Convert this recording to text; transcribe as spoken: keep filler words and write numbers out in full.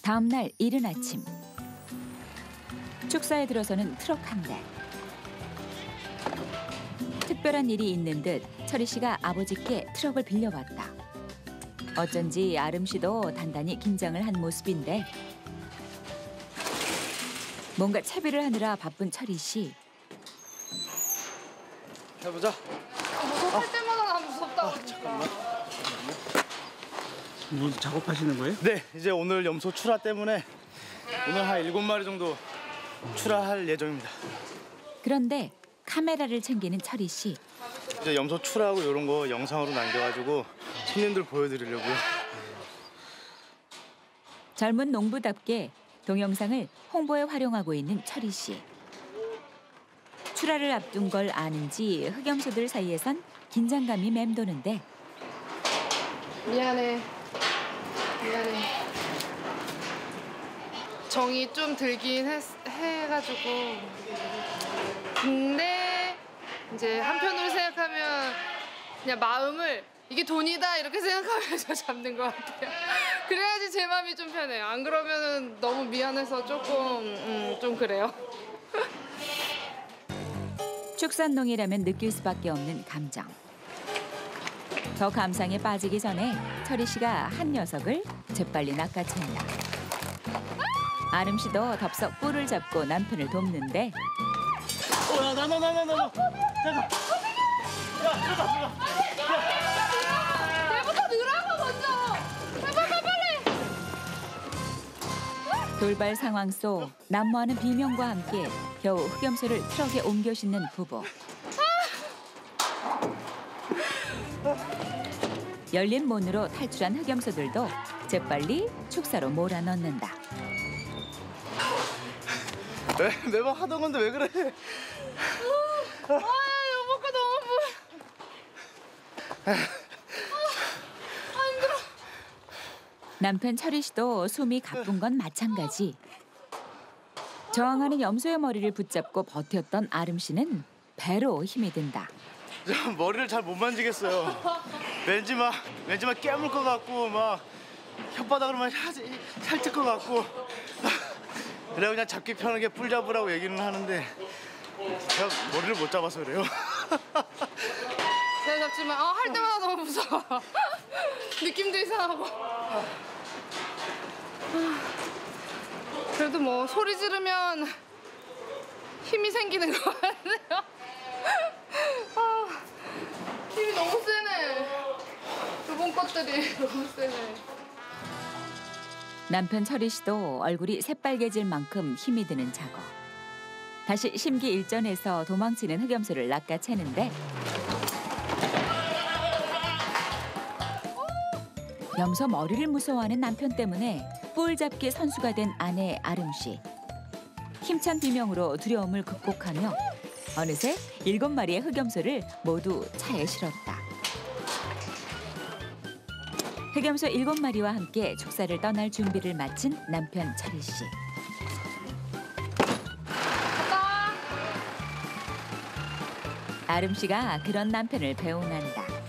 다음 날 이른 아침. 축사에 들어서는 트럭 한 대. 특별한 일이 있는 듯 철희 씨가 아버지께 트럭을 빌려왔다. 어쩐지 아름 씨도 단단히 긴장을 한 모습인데 뭔가 채비를 하느라 바쁜 철희 씨. 해보자. 아, 무서워. 할 때마다 나 무섭다고. 아, 잠깐만. 무슨 작업하시는 거예요? 네, 이제 오늘 염소 출하 때문에 오늘 한 일곱 마리 정도 출하할 예정입니다. 그런데 카메라를 챙기는 철희 씨. 이제 염소 출하하고 이런 거 영상으로 남겨가지고 손님들 보여드리려고요. 젊은 농부답게 동영상을 홍보에 활용하고 있는 철희 씨. 출하를 앞둔 걸 아는지 흑염소들 사이에선 긴장감이 맴도는데 미안해. 미안해. 정이 좀 들긴 했, 해가지고. 근데 이제 한편으로 생각하면 그냥 마음을 이게 돈이다 이렇게 생각하면서 잡는 것 같아요. 그래야지 제 마음이 좀 편해요. 안 그러면은 너무 미안해서 조금 음, 좀 그래요. 축산농이라면 느낄 수밖에 없는 감정. 저 감상에 빠지기 전에 철희 씨가 한 녀석을 재빨리 낚아챈다. 아름 씨도 덥석 뿔을 잡고 남편을 돕는데 어, 야, 나, 나, 나, 나, 나, 나. 잠깐. 야, 들어가, 들어가. 내부터 넣으라고 먼저. 빨리 빨리 빨리. 돌발 상황 속 난무하는 비명과 함께 겨우 흑염소를 트럭에 옮겨 싣는 부부. 열린 문으로 탈출한 흑염소들도 재빨리 축사로 몰아넣는다. 매, 매번 하던 건데 왜 그래? 아, 여보가 너무 부. 아, 힘들어. 남편 철희 씨도 숨이 가쁜 건 마찬가지. 저항하는 염소의 머리를 붙잡고 버텼던 아름 씨는 배로 힘이 든다. 저 머리를 잘 못 만지겠어요. 왠지 막 왠지 막 깨물 것 같고 막 혓바닥으로 막 살찔 것 같고. 그래 그냥 잡기 편하게 뿔 잡으라고 얘기는 하는데 제가 머리를 못 잡아서 그래요. 제가 잡지만 아, 할 때마다 너무 무서워. 느낌도 이상하고. 그래도 뭐 소리 지르면 힘이 생기는 것 같네요. 아, 힘이 너무 세네. 이번 것들이 너무 세네. 남편 철희 씨도 얼굴이 새빨개질 만큼 힘이 드는 작업. 다시 심기일전해서 도망치는 흑염소를 낚아채는데 염소 머리를 무서워하는 남편 때문에 뿔 잡기 선수가 된 아내 아름 씨. 힘찬 비명으로 두려움을 극복하며 어느새 일곱 마리의 흑염소를 모두 차에 실었다. 흑염소 일곱 마리와 함께 축사를 떠날 준비를 마친 남편 철희 씨. 갔다. 아름 씨가 그런 남편을 배웅한다.